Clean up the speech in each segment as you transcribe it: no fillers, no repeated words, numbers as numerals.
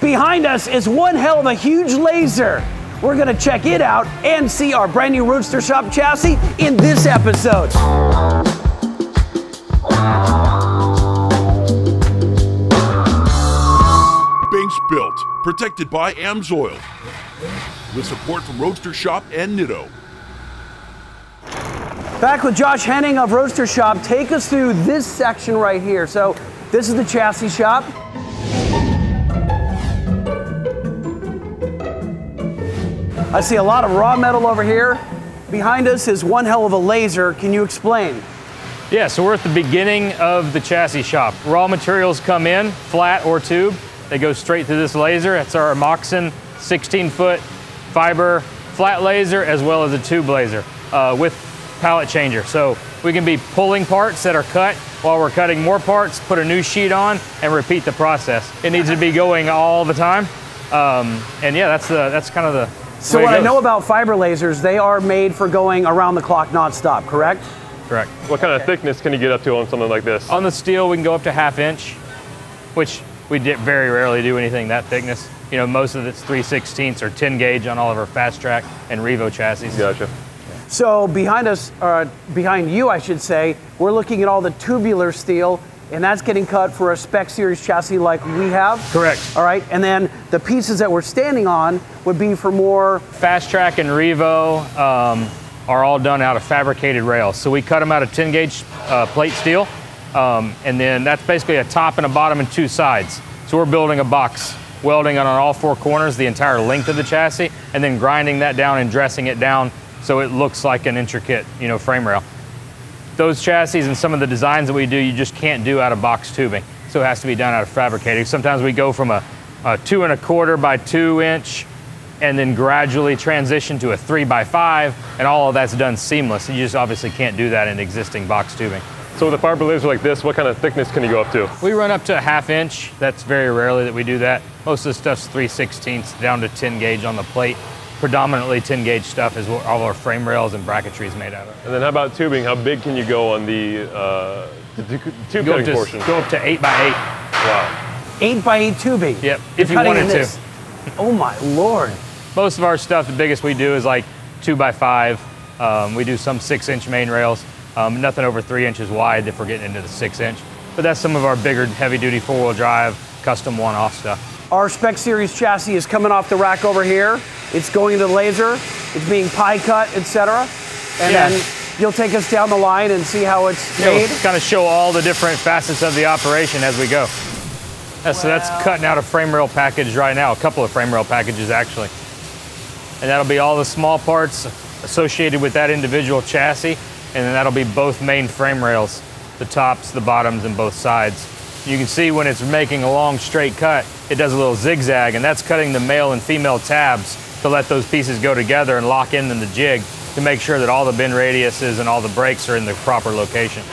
Behind us is one hell of a huge laser. We're gonna check it out and see our brand new Roadster Shop chassis in this episode. Banks built, protected by AMSOIL, with support from Roadster Shop and Nitto. Back with Josh Henning of Roadster Shop. Take us through this section right here. So this is the chassis shop. I see a lot of raw metal over here. Behind us is one hell of a laser. Can you explain? Yeah, so we're at the beginning of the chassis shop. Raw materials come in, flat or tube. They go straight through this laser. It's our Moxon 16-foot fiber flat laser as well as a tube laser with pallet changer. So we can be pulling parts that are cut while we're cutting more parts, put a new sheet on, and repeat the process. It needs to be going all the time. And yeah, that's kind of the So what I know about fiber lasers, they are made for going around the clock non-stop, correct? Correct. What kind of thickness can you get up to on something like this? On the steel, we can go up to 1/2 inch, which we very rarely do anything that thickness. You know, most of it's 3/16 or 10 gauge on all of our Fast Track and Revo chassis. Gotcha. So behind us, behind you, I should say, we're looking at all the tubular steel, and that's getting cut for a SPEC Series chassis like we have? Correct. All right, and then the pieces that we're standing on would be for more... Fast Track and Revo are all done out of fabricated rails. So we cut them out of 10 gauge plate steel, and then that's basically a top and a bottom and 2 sides. So we're building a box, welding on all 4 corners, the entire length of the chassis, and then grinding that down and dressing it down so it looks like an intricate, you know, frame rail. Those chassis and some of the designs that we do, you just can't do out of box tubing. So it has to be done out of fabricated. Sometimes we go from a 2 1/4 by 2 inch and then gradually transition to a 3 by 5, and all of that's done seamless. You just obviously can't do that in existing box tubing. So with a fiber laser like this, what kind of thickness can you go up to? We run up to 1/2 inch. That's very rarely that we do that. Most of the stuff's 3/16 down to 10 gauge on the plate. Predominantly 10 gauge stuff is what all our frame rails and bracketry is made out of. And then how about tubing? How big can you go on the tube cutting portion? Go up to 8 by 8. Wow. 8 by 8 tubing? Yep, if you wanted to. Oh my Lord. Most of our stuff, the biggest we do is like 2 by 5. We do some 6-inch main rails. Nothing over 3 inches wide if we're getting into the 6-inch. But that's some of our bigger heavy-duty 4-wheel drive, custom one-off stuff. Our SPEC Series chassis is coming off the rack over here. It's going to the laser. It's being pie cut, etc. And then you'll take us down the line and see how it's made. We'll kind of show all the different facets of the operation as we go. So that's cutting out a frame rail package right now, a couple of frame rail packages actually. And that'll be all the small parts associated with that individual chassis, and then that'll be both main frame rails, the tops, the bottoms, and both sides. You can see when it's making a long straight cut, it does a little zigzag, and that's cutting the male and female tabs to let those pieces go together and lock in the jig to make sure that all the bend radiuses and all the brakes are in the proper location.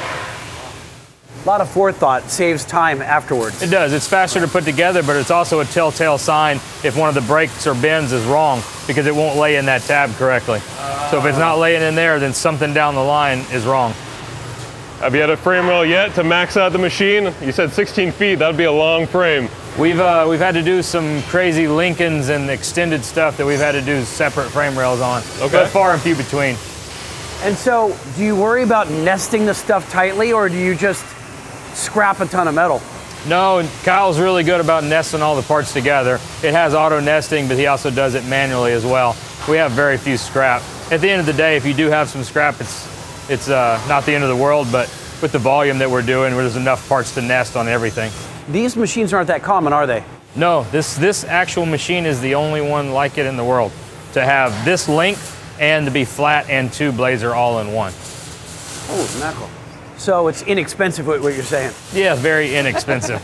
A lot of forethought saves time afterwards. It does. It's faster to put together, but it's also a telltale sign if one of the brakes or bends is wrong because it won't lay in that tab correctly. So if it's not laying in there, then something down the line is wrong. Have you had a frame rail yet to max out the machine? You said 16 feet, that'd be a long frame. We've had to do some crazy Lincolns and extended stuff that we've had to do separate frame rails on. Okay. But far and few between. And so, do you worry about nesting the stuff tightly, or do you just scrap a ton of metal? No, Kyle's really good about nesting all the parts together. It has auto nesting, but he also does it manually as well. We have very few scrap. At the end of the day, if you do have some scrap, it's not the end of the world, but with the volume that we're doing, there's enough parts to nest on everything. These machines aren't that common, are they? No, this actual machine is the only one like it in the world, to have this length and to be flat and tube laser all in one. Oh, mackerel. So it's inexpensive, what you're saying? Yeah, very inexpensive.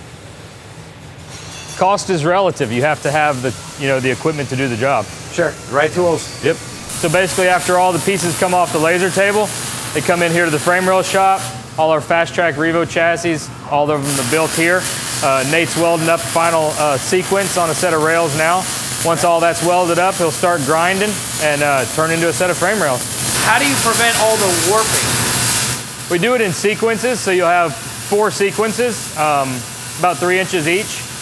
Cost is relative. You have to have the equipment to do the job. Sure, right tools. Yep. So basically, after all the pieces come off the laser table, they come in here to the frame rail shop. All our Fast Track Revo chassis, all of them are built here. Nate's welding up the final sequence on a set of rails now. Once all that's welded up, he'll start grinding and turn into a set of frame rails. How do you prevent all the warping? We do it in sequences, so you'll have 4 sequences, about 3 inches each.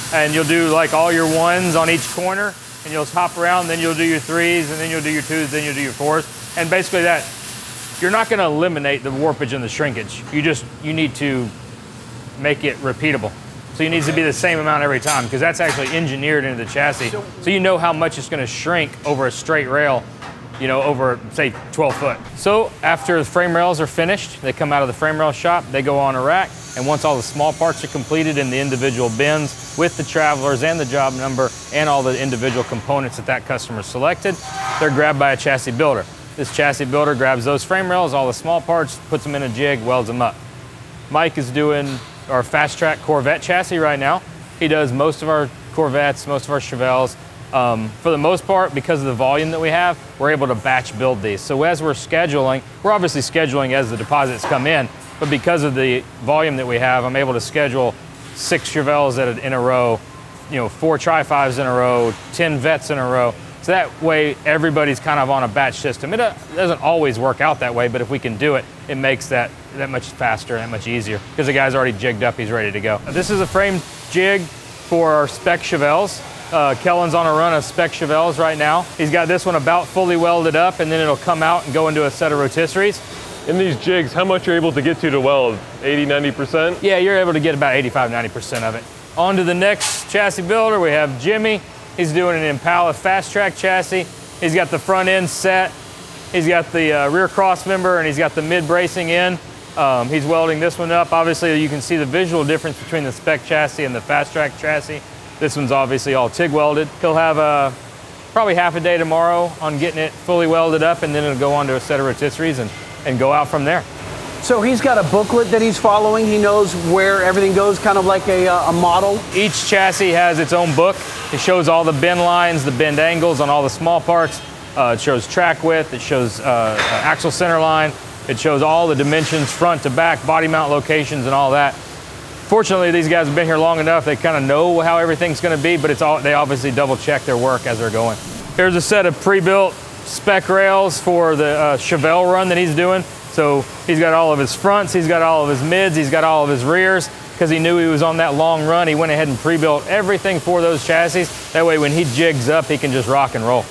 and you'll do like all your 1s on each corner, and you'll hop around, then you'll do your 3s, and then you'll do your 2s, then you'll do your 4s. And basically that, you're not gonna eliminate the warpage and the shrinkage. You need to make it repeatable. So it needs to be the same amount every time, because that's actually engineered into the chassis. So you know how much it's gonna shrink over a straight rail, you know, over say 12 foot. So after the frame rails are finished, they come out of the frame rail shop, they go on a rack, and once all the small parts are completed in the individual bins with the travelers and the job number and all the individual components that customer selected, they're grabbed by a chassis builder. This chassis builder grabs those frame rails, all the small parts, puts them in a jig, welds them up. Mike is doing our fast track Corvette chassis right now. He does most of our Corvettes, most of our Chevelles. For the most part, because of the volume that we have, we're able to batch build these. So as we're scheduling, we're obviously scheduling as the deposits come in, but because of the volume that we have, I'm able to schedule 6 Chevelles in a row, you know, 4 Tri-5s in a row, 10 Vets in a row. So that way, everybody's kind of on a batch system. It doesn't always work out that way, but if we can do it, it makes that much faster, that much easier, because the guy's already jigged up, he's ready to go. This is a frame jig for our SPEC Chevelles. Kellen's on a run of SPEC Chevelles right now. He's got this one about fully welded up, and then it'll come out and go into a set of rotisseries. In these jigs, how much you're able to get to weld? 80, 90%? Yeah, you're able to get about 85, 90% of it. On to the next chassis builder, we have Jimmy. He's doing an Impala fast track chassis. He's got the front end set. He's got the rear cross member, and he's got the mid bracing in. He's welding this one up. Obviously, you can see the visual difference between the SPEC chassis and the fast track chassis. This one's obviously all TIG welded. He'll have probably half a day tomorrow on getting it fully welded up, and then it'll go on to a set of rotisseries and go out from there. So he's got a booklet that he's following. He knows where everything goes, kind of like a model. Each chassis has its own book. It shows all the bend lines, the bend angles on all the small parts. It shows track width. It shows axle center line. It shows all the dimensions, front to back, body mount locations, and all that. Fortunately, these guys have been here long enough. They kind of know how everything's going to be, but they obviously double check their work as they're going. Here's a set of pre-built SPEC rails for the Chevelle run that he's doing. So he's got all of his fronts, he's got all of his mids, he's got all of his rears. Because he knew he was on that long run, he went ahead and pre-built everything for those chassis. That way when he jigs up, he can just rock and roll.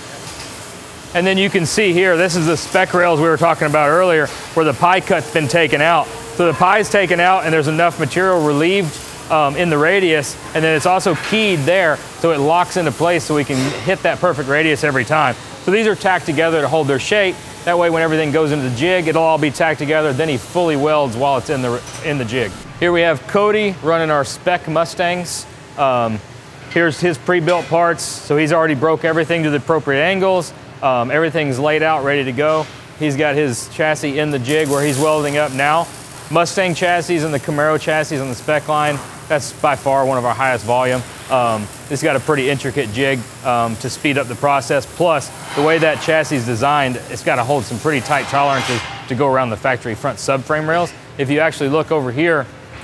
And then you can see here, this is the SPEC rails we were talking about earlier, where the pie cut's been taken out. So the pie's taken out and there's enough material relieved in the radius, and then it's also keyed there, so it locks into place so we can hit that perfect radius every time. So these are tacked together to hold their shape. That way when everything goes into the jig, it'll all be tacked together, then he fully welds while it's in the jig. Here we have Cody running our SPEC Mustangs. Here's his pre-built parts. So he's already broke everything to the appropriate angles. Everything's laid out, ready to go. He's got his chassis in the jig where he's welding up now. Mustang chassis and the Camaro chassis on the SPEC line, that's by far one of our highest volume. It's got a pretty intricate jig to speed up the process. Plus, the way that chassis is designed, it's got to hold some pretty tight tolerances to go around the factory front subframe rails. If you actually look over here,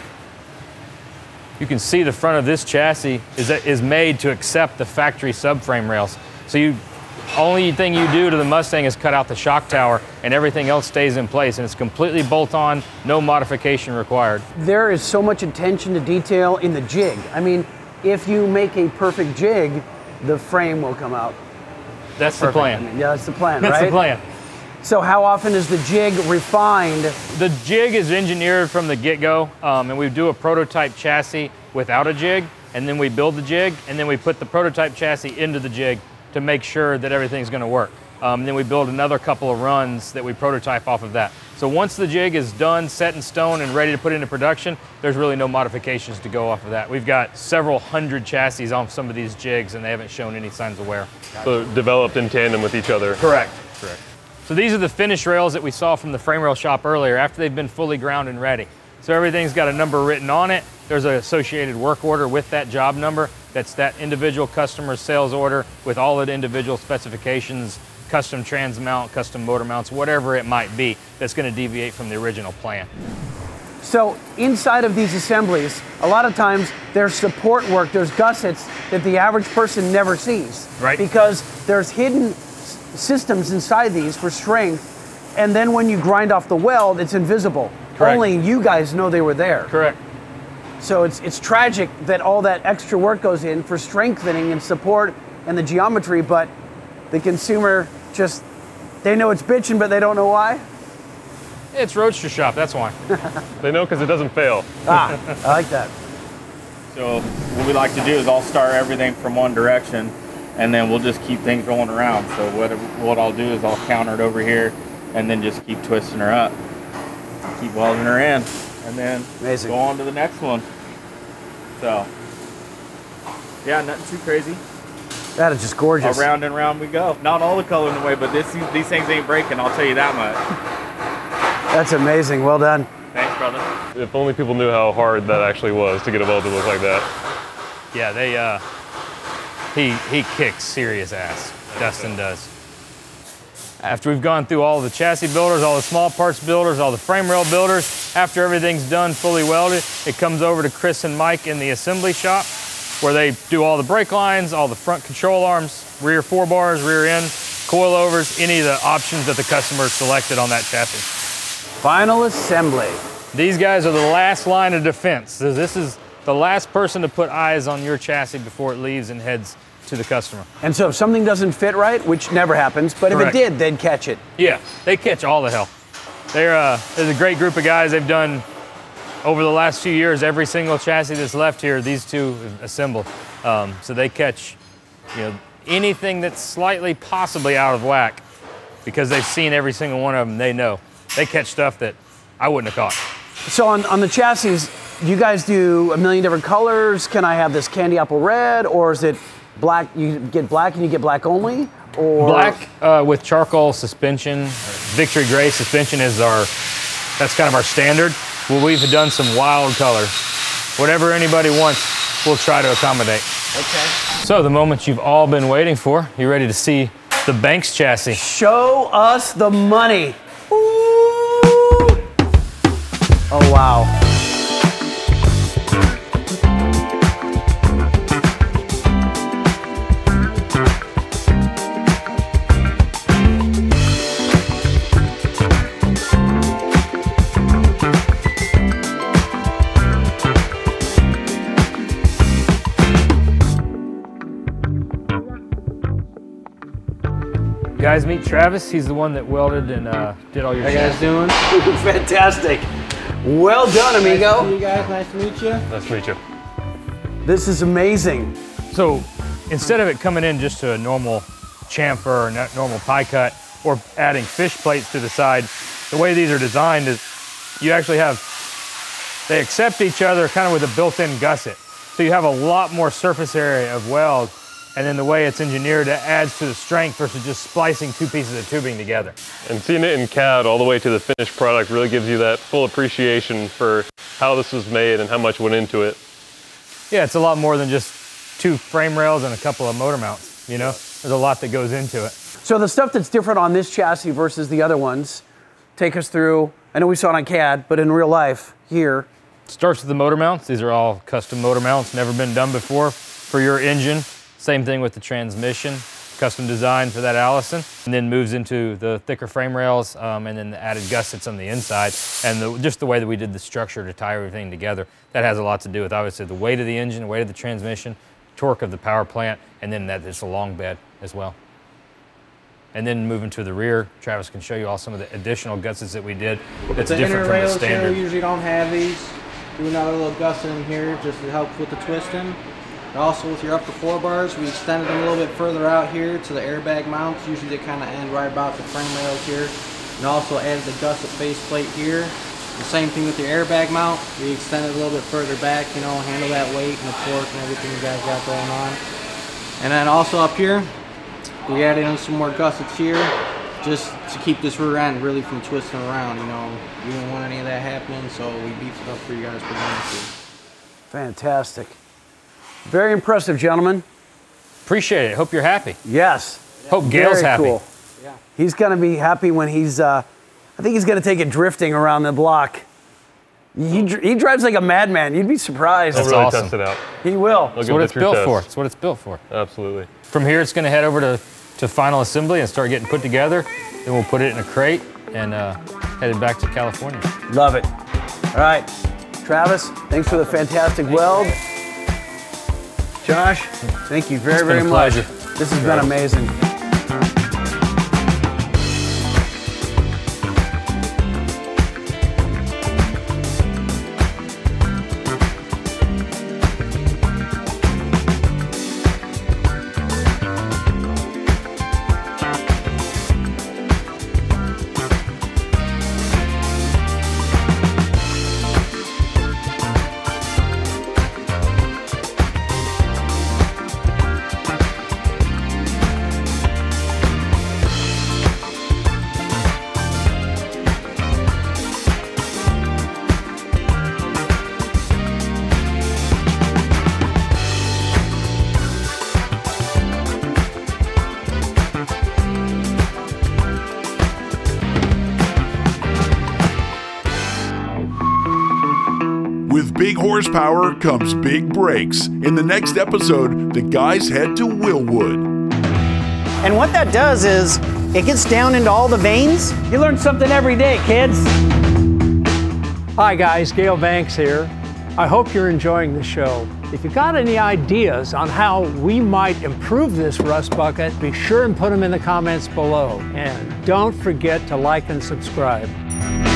you can see the front of this chassis is made to accept the factory subframe rails. So only thing you do to the Mustang is cut out the shock tower, and everything else stays in place, and it's completely bolt-on, no modification required. There is so much attention to detail in the jig. I mean, if you make a perfect jig, the frame will come out. That's the plan. I mean, yeah, that's the plan, right? That's the plan. So how often is the jig refined? The jig is engineered from the get-go, and we do a prototype chassis without a jig, and then we build the jig, and then we put the prototype chassis into the jig to make sure that everything's going to work. Then we build another couple of runs that we prototype off of that. So once the jig is done, set in stone, and ready to put into production, there's really no modifications to go off of that. We've got several hundred chassis on some of these jigs, and they haven't shown any signs of wear. So developed in tandem with each other. Correct. Correct. So these are the finished rails that we saw from the frame rail shop earlier after they've been fully ground and ready. So everything's got a number written on it. There's an associated work order with that job number. That's that individual customer's sales order with all of the individual specifications, custom trans mount, custom motor mounts, whatever it might be that's going to deviate from the original plan. So inside of these assemblies, a lot of times there's support work, there's gussets that the average person never sees. Right. Because there's hidden systems inside these for strength, and then when you grind off the weld, it's invisible. Correct. Only you guys know they were there. Correct. So it's tragic that all that extra work goes in for strengthening and support and the geometry, but the consumer just, they know it's bitching, but they don't know why. It's Roadster Shop, that's why. They know because it doesn't fail. Ah, I like that. So what we like to do is I'll start everything from one direction, and then we'll just keep things going around. So what I'll do is I'll counter it over here, and then just keep twisting her up, keep welding her in, and then Amazing. go on to the next one. So yeah, nothing too crazy. That is just gorgeous. Around and round we go. Not all the color in the way, but these things ain't breaking, I'll tell you that much. That's amazing. Well done. Thanks, brother. If only people knew how hard that actually was to get a weld to look like that. Yeah, he kicks serious ass. Dustin does. After we've gone through all the chassis builders, all the small parts builders, all the frame rail builders, after everything's done, fully welded, it comes over to Chris and Mike in the assembly shop, where they do all the brake lines, all the front control arms, rear 4 bars, rear end, coilovers, any of the options that the customer selected on that chassis. Final assembly. These guys are the last line of defense. So this is the last person to put eyes on your chassis before it leaves and heads to the customer. And so if something doesn't fit right, which never happens, but Correct. if it did, they'd catch it. Yeah, they catch all the hell. They're a great group of guys. They've done, over the last few years, every single chassis that's left here, these two assemble. So they catch, anything that's slightly possibly out of whack, because they've seen every single one of them. They know. They catch stuff that I wouldn't have caught. So on the chassis, you guys do a million different colors. Can I have this candy apple red, or is it black? You get black and you get black only? Or Black with charcoal suspension, Victory Gray suspension is that's kind of our standard. Well, we've done some wild colors. Whatever anybody wants, we'll try to accommodate. Okay. So the moment you've all been waiting for, you ready to see the Banks chassis? Show us the money. Ooh. Oh, wow. Guys, meet Travis. He's the one that welded and did all your How you guys doing? Fantastic. Well done, amigo. Nice to meet you guys. Nice to meet you. Nice to meet you. This is amazing. So instead of it coming in just to a normal chamfer or normal pie cut or adding fish plates to the side, the way these are designed is you actually they accept each other kind of with a built-in gusset. So you have a lot more surface area of weld, and then the way it's engineered, it adds to the strength versus just splicing two pieces of tubing together. And seeing it in CAD all the way to the finished product really gives you that full appreciation for how this was made and how much went into it. Yeah, it's a lot more than just two frame rails and a couple of motor mounts, you know? There's a lot that goes into it. So the stuff that's different on this chassis versus the other ones, take us through. I know we saw it on CAD, but in real life here. Starts with the motor mounts. These are all custom motor mounts, never been done before for your engine. Same thing with the transmission, custom designed for that Allison. And then moves into the thicker frame rails and then the added gussets on the inside. And just the way that we did the structure to tie everything together, that has a lot to do with obviously the weight of the engine, the weight of the transmission, torque of the power plant, and then that it's a long bed as well. And then moving to the rear, Travis can show you all some of the additional gussets that we did that's The different inner from the rails standard. here usually don't have these. Do another little gusset in here just to help with the twisting. And also with your upper 4 bars, we extended them a little bit further out here to the airbag mounts. Usually they kind of end right about the frame rails here. And also added the gusset faceplate here. The same thing with your airbag mount. We extended a little bit further back, you know, handle that weight and the torque and everything you guys got going on. And then also up here, we added in some more gussets here just to keep this rear end really from twisting around, you know. We didn't want any of that happening, so we beefed it up for you guys pretty nicely. Fantastic. Very impressive, gentlemen. Appreciate it. Hope you're happy. Yes. Hope Gail's Very happy. cool. Yeah. He's going to be happy when he's, I think he's going to take it drifting around the block. He drives like a madman. You'd be surprised. I'll That's really awesome. test it out. He will. That's what it's built for. It's what it's built for. Absolutely. From here, it's going to head over to final assembly and start getting put together. Then we'll put it in a crate and headed back to California. Love it. All right. Travis, thanks for the fantastic weld. Josh, thank you very, very much. This has been amazing. With big horsepower comes big brakes. In the next episode, the guys head to Willwood. And what that does is it gets down into all the veins. You learn something every day, kids. Hi guys, Gail Banks here. I hope you're enjoying the show. If you got any ideas on how we might improve this rust bucket, be sure and put them in the comments below. And don't forget to like and subscribe.